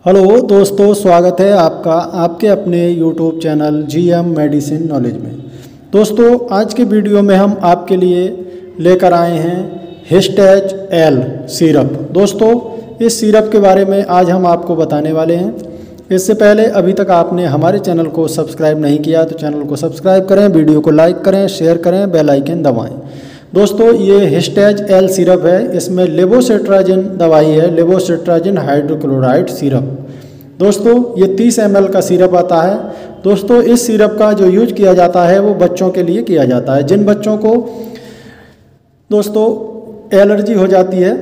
Hello दोस्तों, स्वागत है आपका आपके अपने YouTube channel GM medicine knowledge में। दोस्तों, आज के वीडियो में हम आपके लिए लेकर आए हैं हिस्टेज एल सिरप। दोस्तों, इस सिरप के बारे में आज हम आपको बताने वाले हैं। इससे पहले अभी तक आपने हमारे चैनल को सब्सक्राइब नहीं किया तो चैनल को सब्सक्राइब करें, वीडियो को लाइक करें, शेयर करें, बेल आइकन दबाएँ। दोस्तों, ये हिस्टेज एल सिरप है। इसमें लेवोसिट्राजिन दवाई है, लेवोसिट्राजिन हाइड्रोक्लोराइड सिरप। दोस्तों, ये 30 ml का सिरप आता है। दोस्तों, इस सिरप का जो यूज किया जाता है वो बच्चों के लिए किया जाता है। जिन बच्चों को दोस्तों एलर्जी हो जाती है,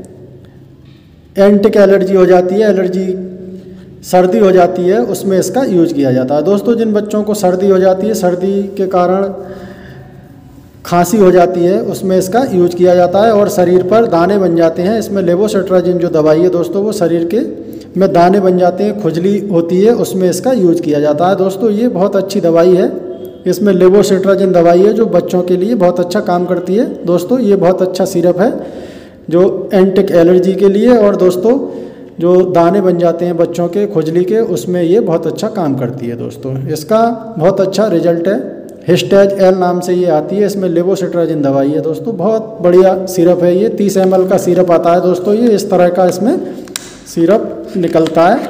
एंटिक एलर्जी हो जाती है, एलर्जी सर्दी हो जाती है, उसमें इसका यूज किया जाता है। दोस्तों, जिन बच्चों को सर्दी हो जाती है, सर्दी के कारण खांसी हो जाती है, उसमें इसका यूज किया जाता है और शरीर पर दाने बन जाते हैं। इसमें लेवोसिट्राजिन जो दवाई है दोस्तों, वो शरीर के में दाने बन जाते हैं, खुजली होती है, उसमें इसका यूज किया जाता है। दोस्तों, ये बहुत अच्छी दवाई है। इसमें लेवोसिट्राजिन दवाई है जो बच्चों के लिए बहुत अच्छा काम करती है। दोस्तों, ये बहुत अच्छा सिरप है जो एंटिक एलर्जी के लिए, और दोस्तों जो दाने बन जाते हैं बच्चों के खुजली के, उसमें ये बहुत अच्छा काम करती है। दोस्तों, इसका बहुत अच्छा रिजल्ट है। हिस्टेज एल नाम से ये आती है। इसमें लेवोसिट्राजिन दवाई है। दोस्तों, बहुत बढ़िया सिरप है ये। 30 ml का सिरप आता है। दोस्तों, ये इस तरह का इसमें सिरप निकलता है,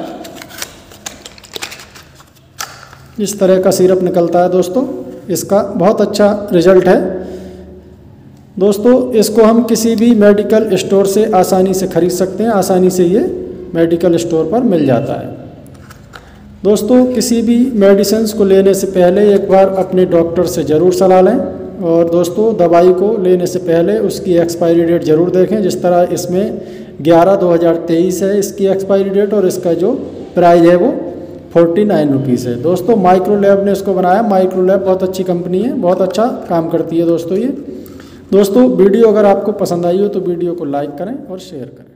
इस तरह का सिरप निकलता है। दोस्तों, इसका बहुत अच्छा रिजल्ट है। दोस्तों, इसको हम किसी भी मेडिकल स्टोर से आसानी से खरीद सकते हैं। आसानी से ये मेडिकल स्टोर पर मिल जाता है। दोस्तों, किसी भी मेडिसिन्स को लेने से पहले एक बार अपने डॉक्टर से ज़रूर सलाह लें, और दोस्तों दवाई को लेने से पहले उसकी एक्सपायरी डेट ज़रूर देखें। जिस तरह इसमें 11/2023 है इसकी एक्सपायरी डेट, और इसका जो प्राइस है वो 49 रुपीज़ है। दोस्तों, माइक्रोलैब ने इसको बनाया। माइक्रोलैब बहुत अच्छी कंपनी है, बहुत अच्छा काम करती है दोस्तों ये। दोस्तों, वीडियो अगर आपको पसंद आई हो तो वीडियो को लाइक करें और शेयर करें।